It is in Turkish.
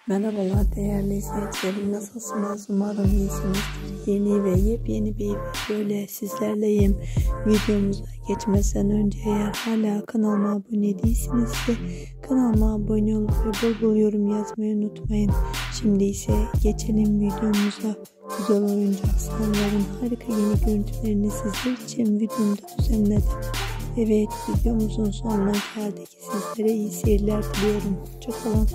Merhabalar değerli izleyicilerim, nasılsınız? Umarım iyisiniz. Yeni ve yepyeni bir videoyla sizlerleyim. Videomuza geçmeden önce eğer hala kanalıma abone değilseniz de kanalıma abone olup ve bol bol yorum yazmayı unutmayın. Şimdi ise geçelim videomuza. Güzel oyuncu aslanların harika yeni görüntülerini sizler için videomda düzenledim. Evet, videomuzun sonuna geldik. Sizlere iyi seyirler diliyorum. Hoşçakalın.